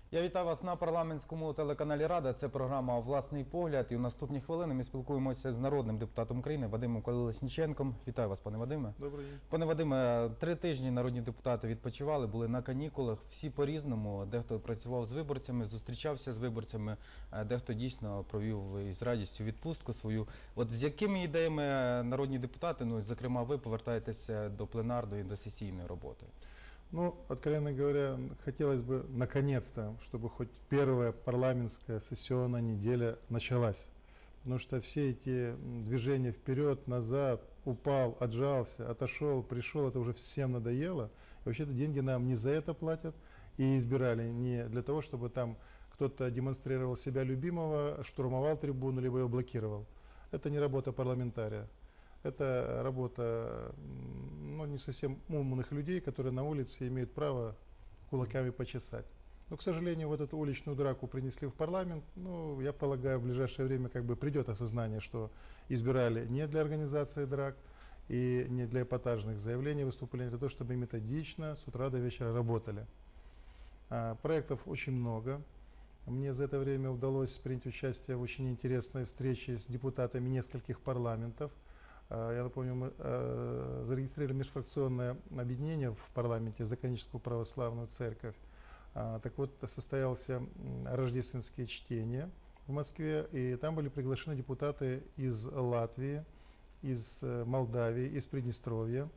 Я вітаю вас на парламентському телеканалі Рада. Це програма «Власний погляд». І у наступні хвилини ми спілкуємося з народним депутатом України Вадимом Колесніченком. Вітаю вас, пане Вадиме. Добрий день. Пане Вадиме, 3 тижні народні депутати відпочивали, були на канікулах. Всі по-різному. Дехто працював з виборцями, зустрічався з виборцями, дехто дійсно провів із радістю відпустку свою. От з якими ідеями народні депутати, зокрема ви, повертаєтеся до пленарної, до сесійної роботи? Ну, откровенно говоря, хотелось бы наконец-то, чтобы хоть первая парламентская сессионная неделя началась. Потому что все эти движения вперед, назад, упал, отжался, отошел, пришел, это уже всем надоело. И вообще-то деньги нам не за это платят и избирали не для того, чтобы там кто-то демонстрировал себя любимого, штурмовал трибуну, либо ее блокировал. Это не работа парламентария. Это работа не совсем умных людей, которые на улице имеют право кулаками почесать. Но, к сожалению, вот эту уличную драку принесли в парламент. Ну, я полагаю, в ближайшее время придет осознание, что избирали не для организации драк и не для эпатажных заявлений, выступлений, а для того, чтобы методично с утра до вечера работали. Проектов очень много. Мне за это время удалось принять участие в очень интересной встрече с депутатами нескольких парламентов. Я напомню, мы зарегистрировали межфракционное объединение в парламенте за каноническую православную церковь. Так вот, состоялся рождественские чтения в Москве, и там были приглашены депутаты из Латвии, из Молдавии, из Приднестровья.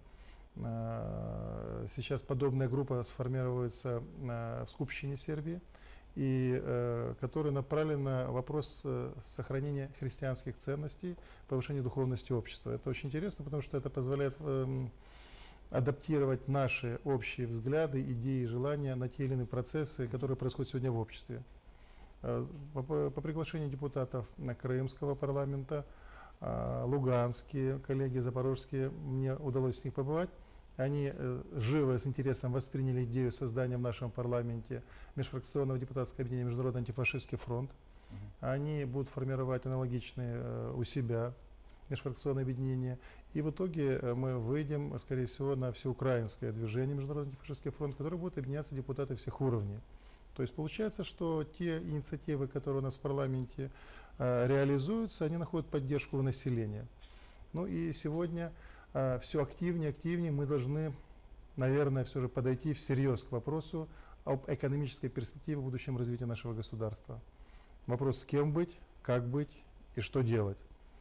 Сейчас подобная группа сформируется в Скупщине Сербии, и который направлен на вопрос сохранения христианских ценностей, повышения духовности общества. Это очень интересно, потому что это позволяет адаптировать наши общие взгляды, идеи, желания на те или иные процессы, которые происходят сегодня в обществе. По приглашению депутатов Крымского парламента, луганские коллеги, запорожские, мне удалось с них побывать. Они живо, с интересом восприняли идею создания в нашем парламенте межфракционного депутатского объединения «Международный антифашистский фронт». Они будут формировать аналогичные у себя межфракционное объединение. И в итоге мы выйдем, скорее всего, на всеукраинское движение «Международный антифашистский фронт», которое будет объединяться депутаты всех уровней. То есть получается, что те инициативы, которые у нас в парламенте реализуются, они находят поддержку у населения. Ну и сегодня все активнее мы должны, наверное, все же подойти всерьез к вопросу об экономической перспективе в будущем развития нашего государства. Вопрос, с кем быть, как быть и что делать.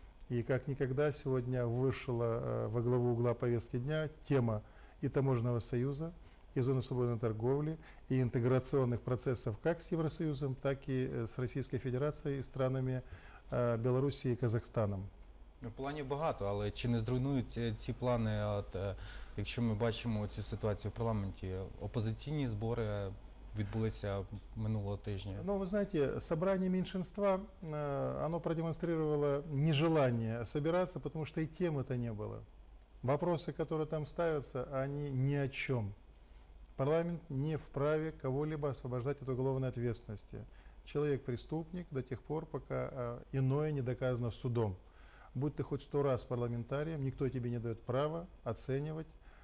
И как никогда сегодня вышла во главу угла повестки дня тема и таможенного союза, и зоны свободной торговли, и интеграционных процессов как с Евросоюзом, так и с Российской Федерацией и странами Белоруссии и Казахстаном. Планів багато, але чи не зруйнують ці плани, якщо ми бачимо цю ситуацію в парламенті? Опозиційні збори відбулися минулого тижня. Ну, вы знаете, собрание меньшинства, оно продемонстрировало нежелание собираться, потому что и темы-то не было. Вопросы, которые там ставятся, они ни о чем. Парламент не вправе кого-либо освобождать от уголовной ответственности. Человек преступник до тех пор, пока иное не доказано судом. Будь ты хоть 100 раз парламентарием, никто тебе не дает права оценивать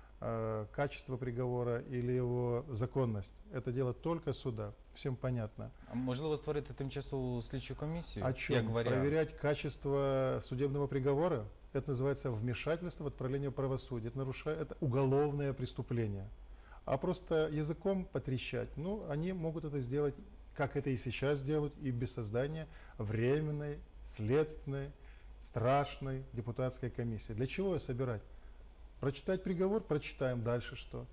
качество приговора или его законность. Это дело только суда. Всем понятно. А можливо створити тимчасову слідчу комісію? О чем? Проверять качество судебного приговора? Это называется вмешательство в отправление правосудия. Это уголовное преступление. А просто языком потрещать, они могут это сделать, как это и сейчас делают, и без создания временной, следственной, страшной депутатской комиссии. Для чего ее собирать? Прочитать приговор, прочитаем, дальше что?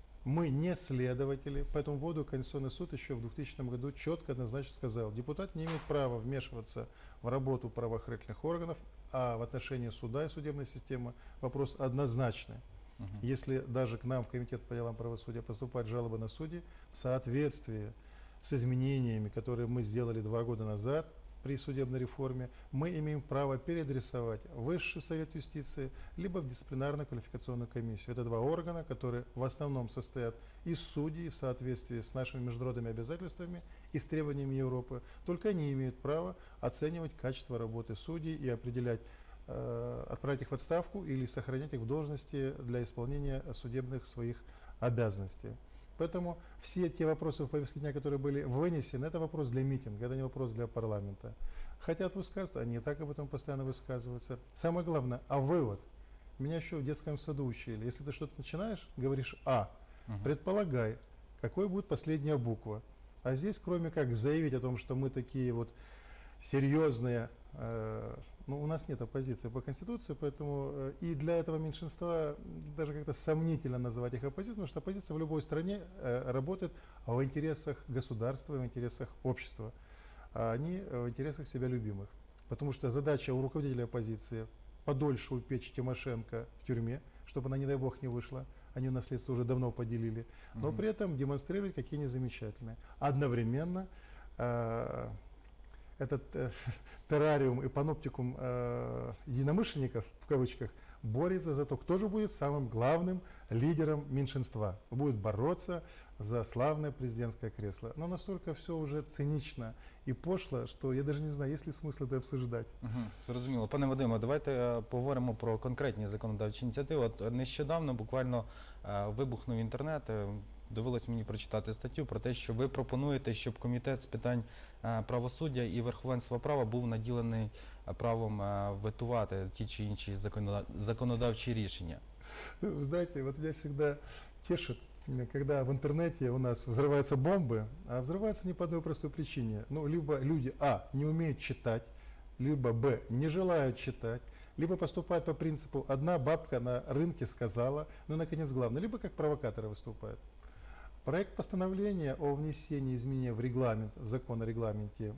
Мы не следователи, по этому поводу Конституционный суд еще в 2000 году четко однозначно сказал, депутат не имеет права вмешиваться в работу правоохранительных органов, а в отношении суда и судебной системы вопрос однозначный. Если даже к нам в Комитет по делам правосудия поступают жалобы на судей в соответствии с изменениями, которые мы сделали 2 года назад, при судебной реформе, мы имеем право переадресовать в Высший совет юстиции, либо в дисциплинарную квалификационную комиссию. Это 2 органа, которые в основном состоят из судей в соответствии с нашими международными обязательствами и с требованиями Европы. Только они имеют право оценивать качество работы судей и определять, отправить их в отставку или сохранять их в должности для исполнения судебных своих обязанностей. Поэтому все те вопросы в повестке дня, которые были вынесены, это вопрос для митинга, это не вопрос для парламента. Хотят высказываться, они и так об этом постоянно высказываются. Самое главное, а вывод? Меня еще в детском саду учили. Если ты что-то начинаешь, говоришь «а», предполагай, какой будет последняя буква. А здесь, кроме как заявить о том, что мы такие вот серьезные, ну, у нас нет оппозиции по Конституции, поэтому и для этого меньшинства даже как-то сомнительно называть их оппозицией, потому что оппозиция в любой стране работает в интересах государства, в интересах общества, а они в интересах себя любимых. Потому что задача у руководителя оппозиции подольше упечь Тимошенко в тюрьме, чтобы она, не дай бог, не вышла. Они наследство уже давно поделили. Но при этом демонстрировать, какие они замечательные. Одновременно этот террариум и паноптикум единомышленников, в кавычках, борется за то, кто же будет самым главным лидером меньшинства. Будет бороться за славное президентское кресло. Но настолько все уже цинично і пошло, що я навіть не знаю, є ли смисл це обсуждати. Зрозуміло. Пане Вадиме, давайте поговоримо про конкретні законодавчі ініціативи. От нещодавно буквально вибухнув інтернет. Довелось мені прочитати статтю про те, що ви пропонуєте, щоб Комітет з питань правосуддя і верховенства права був наділений правом ветувати ті чи інші законодавчі рішення. Вы знаете, вот меня всегда тешит, когда в интернете у нас взрываются бомбы, а взрываются не по одной простой причине. Ну, либо люди, не умеют читать, либо, не желают читать, либо поступают по принципу «одна бабка на рынке сказала», ну, наконец, главное, либо как провокаторы выступают. Проект постановления о внесении изменений в регламент, в закон о регламенте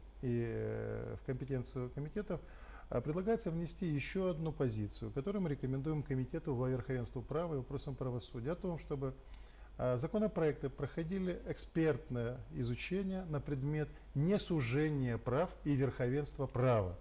и в компетенцию комитетов предлагается внести еще одну позицию, которую мы рекомендуем Комитету по верховенству права и вопросам правосудия, о том, чтобы законопроекты проходили экспертное изучение на предмет несужения прав и верховенства права.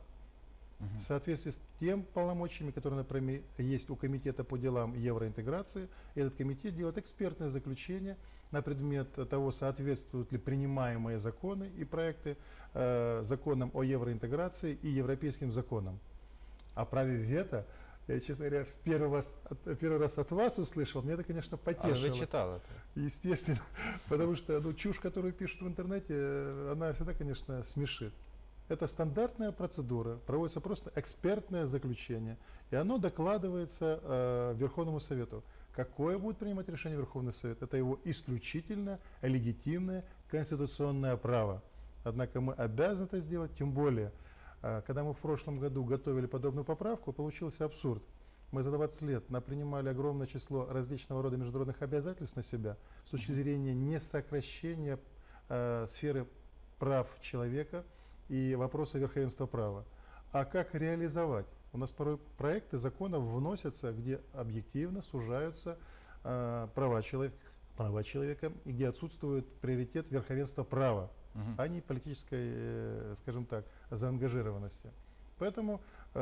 В соответствии с тем полномочиями, которые, например, есть у Комитета по делам евроинтеграции, этот комитет делает экспертное заключение на предмет того, соответствуют ли принимаемые законы и проекты законам о евроинтеграции и европейским законам. О праве вето, я, честно говоря, первый раз от вас услышал, мне это, конечно, потешило. А вы читал это? Естественно, потому что чушь, которую пишут в интернете, она всегда, конечно, смешит. Это стандартная процедура, проводится просто экспертное заключение, и оно докладывается Верховному Совету. Какое будет принимать решение Верховный Совет? Это его исключительно легитимное конституционное право. Однако мы обязаны это сделать, тем более, когда мы в прошлом году готовили подобную поправку, получился абсурд. Мы за 20 лет принимали огромное число различного рода международных обязательств на себя с точки зрения несокращения сферы прав человека и вопроса верховенства права. А как реализовать? У нас порой проекты законов вносятся, где объективно сужаются права человека, и где отсутствует приоритет верховенства права, а не политической, скажем так, заангажированности. Поэтому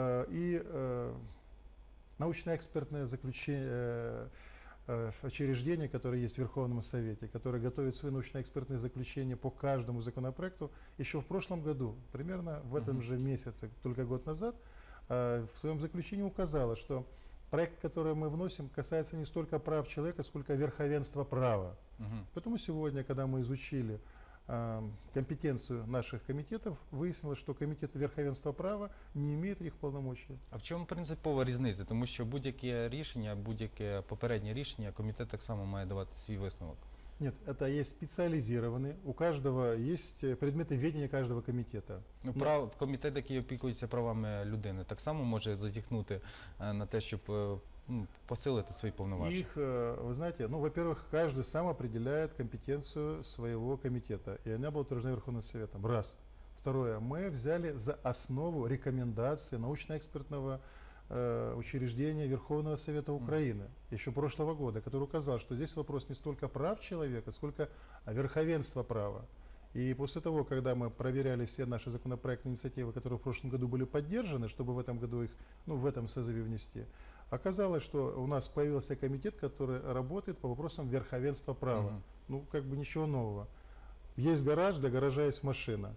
научно-экспертное заключение учреждения, которые есть в Верховном Совете, которые готовят свои научно-экспертные заключения по каждому законопроекту, еще в прошлом году, примерно в этом же месяце, только год назад, в своем заключении указала, что проект, который мы вносим, касается не столько прав человека, сколько верховенства права. Поэтому сегодня, когда мы изучили компетенцию наших комітетів, вияснилось, що Комітет верховенства права не має їх повномочий. А в чому принципова різниця? Тому що будь-яке рішення, будь-яке попереднє рішення, комітет так само має давати свій висновок. Нет, это есть специализированные, у каждого есть предметы ведения каждого комитета. Ну, комітет, який опікується правами людини, так само може зазіхнути на те, щоб посилити свої повноваження? Их, вы знаете, во-первых, каждый сам определяет компетенцию своего комитета, и она была утверждена Верховным Советом. Раз. Второе. Мы взяли за основу рекомендации научно-экспертного учреждения Верховного Совета Украины еще прошлого года, который указал, что здесь вопрос не столько прав человека, сколько верховенства права. И после того, когда мы проверяли все наши законопроектные инициативы, которые в прошлом году были поддержаны, чтобы в этом году их, в этом созыве внести, оказалось, что у нас появился комитет, который работает по вопросам верховенства права. Ничего нового. Есть гараж, для гаража есть машина.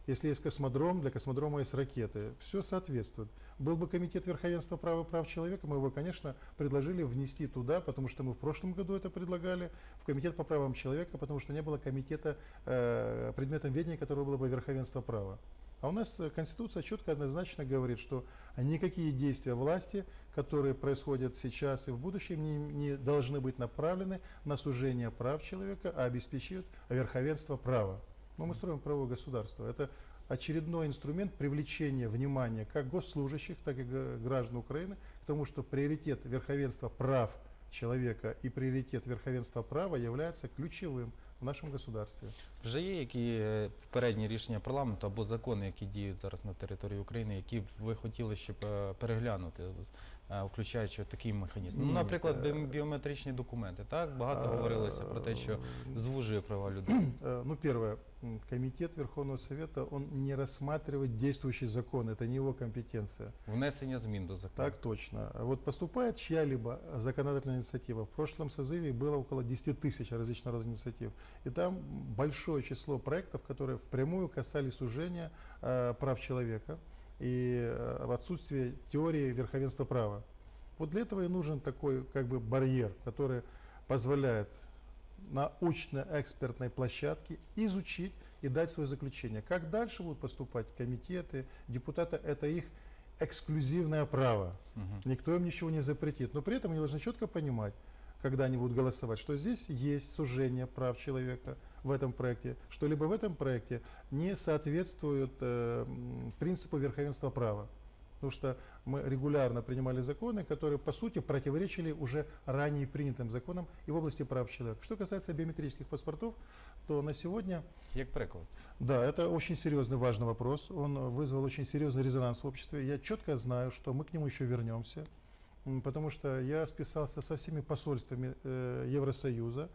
Если есть космодром, для космодрома есть ракеты. Все соответствует. Был бы комитет верховенства права и прав человека, мы бы, конечно, предложили внести туда, потому что мы в прошлом году это предлагали, в комитет по правам человека, потому что не было комитета, предметом ведения которого было бы верховенство права. А у нас Конституция четко, однозначно говорит, что никакие действия власти, которые происходят сейчас и в будущем, не должны быть направлены на сужение прав человека, а обеспечивают верховенство права. Но мы строим правовое государство. Это очередной инструмент привлечения внимания как госслужащих, так и граждан Украины к тому, что приоритет верховенства прав человека и приоритет верховенства права является ключовим в нашому государстві. Вже є які попередні рішення парламенту або закони, які діють зараз на території України, які б ви хотіли, щоб переглянути, включаючи такий механізм? Ну, наприклад, біометричні документи. Так, багато говорилося про те, що звужує права людей. Ну, первое, комитет Верховного Совета, он не рассматривает действующий закон, это не его компетенция. Внесення змін до закону. Так точно. Вот поступает чья-либо законодательная инициатива. В прошлом созыве было около 10 тысяч различных народных инициатив. И там большое число проектов, которые впрямую касались сужения прав человека и отсутствия теории верховенства права. Вот для этого и нужен такой как бы барьер, который позволяет научно-экспертной площадке изучить и дать свое заключение. Как дальше будут поступать комитеты, депутаты, это их эксклюзивное право. Никто им ничего не запретит. Но при этом они должны четко понимать, когда они будут голосовать, что здесь есть сужение прав человека в этом проекте, что-либо в этом проекте не соответствует принципу верховенства права. Потому что мы регулярно принимали законы, которые, по сути, противоречили уже ранее принятым законам и в области прав человека. Что касается биометрических паспортов, то на сегодня... Як приклад. Да, это очень серьезный, важный вопрос. Он вызвал очень серьезный резонанс в обществе. Я четко знаю, что мы к нему еще вернемся, потому что я списался со всеми посольствами Евросоюза.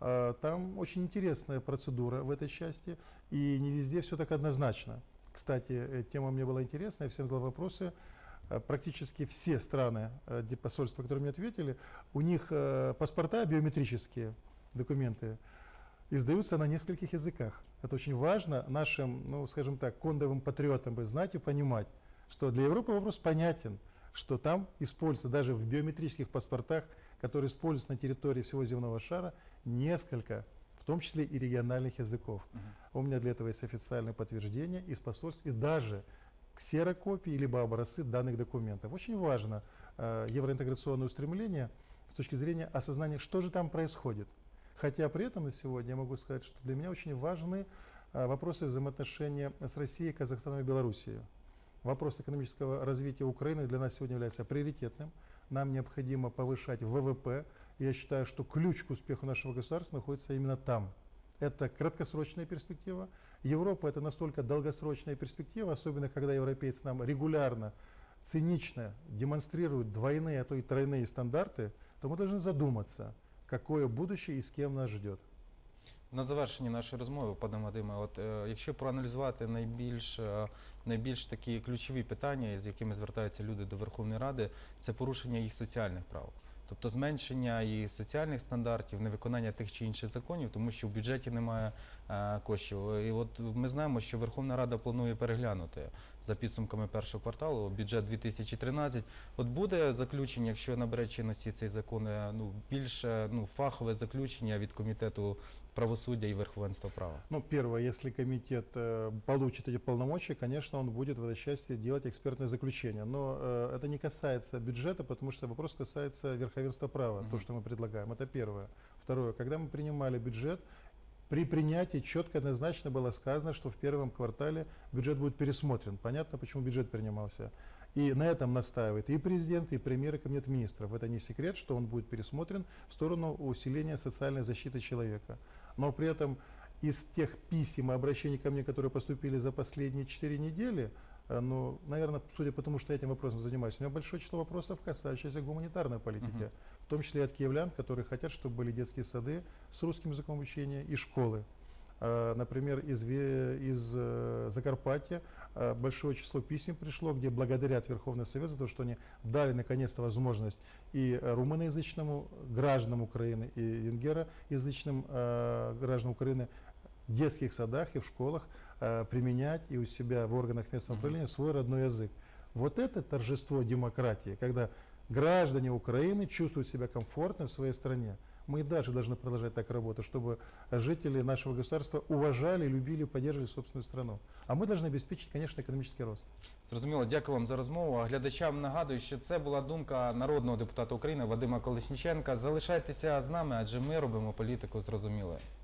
Там очень интересная процедура в этой части, и не везде все так однозначно. Кстати, тема мне была интересна, я всем задал вопросы. Практически все страны, посольства, которые мне ответили, у них паспорта, биометрические документы, издаются на нескольких языках. Это очень важно нашим, ну, скажем так, кондовым патриотам знать и понимать, что для Европы вопрос понятен, что там используется даже в биометрических паспортах, которые используются на территории всего земного шара, несколько, в том числе и региональных языков. У меня для этого есть официальное подтверждение из посольств и даже ксерокопии либо образцы данных документов. Очень важно евроинтеграционное устремление с точки зрения осознания, что же там происходит. Хотя при этом на сегодня я могу сказать, что для меня очень важны вопросы взаимоотношения с Россией, Казахстаном и Белоруссией. Вопрос экономического развития Украины для нас сегодня является приоритетным. Нам необходимо повышать ВВП. Я считаю, что ключ к успеху нашего государства находится именно там. Это краткосрочная перспектива. Европа – это настолько долгосрочная перспектива, особенно когда европейцы нам регулярно, цинично демонстрируют двойные, а то и тройные стандарты, то мы должны задуматься, какое будущее и с кем нас ждет. На завершенні нашої розмови, пане Вадиме, от якщо проаналізувати найбільш такі ключові питання, з якими звертаються люди до Верховної Ради, це порушення їх соціальних прав. Тобто зменшення і соціальних стандартів, невиконання тих чи інших законів, тому що в бюджеті немає коштів. І от ми знаємо, що Верховна Рада планує переглянути за підсумками першого кварталу бюджет 2013. От буде заключення, якщо набере чинності цей закон, більш фахове заключення від Комітету правосуддя и верховенства права? Ну, первое, если комитет получит эти полномочия, конечно, он будет в этой части делать экспертное заключение. Но это не касается бюджета, потому что вопрос касается верховенства права, то, что мы предлагаем. Это первое. Второе, когда мы принимали бюджет, при принятии четко однозначно было сказано, что в первом квартале бюджет будет пересмотрен. Понятно, почему бюджет принимался. И на этом настаивает и президент, и премьер, и кабинет министров. Это не секрет, что он будет пересмотрен в сторону усиления социальной защиты человека. Но при этом из тех писем и обращений ко мне, которые поступили за последние 4 недели, ну, наверное, судя по тому, что я этим вопросом занимаюсь, у меня большое число вопросов, касающихся гуманитарной политики, в том числе и от киевлян, которые хотят, чтобы были детские сады с русским языком обучения и школы. Например, из Закарпатья большое число писем пришло, где благодарят Верховный Совет за то, что они дали наконец-то возможность и румыноязычному гражданам Украины, и венгероязычным гражданам Украины в детских садах и в школах применять и у себя в органах местного управления свой родной язык. Вот это торжество демократии, когда граждане Украины чувствуют себя комфортно в своей стране. Мы и дальше должны продолжать так работать, чтобы жители нашего государства уважали, любили, поддерживали собственную страну. А мы должны обеспечить, конечно, экономический рост. Зрозуміло, дякую вам за розмову. А глядачам нагадую, що це була думка народного депутата України Вадима Колесніченка. Залишайтеся з нами, адже ми робимо політику зрозумілою.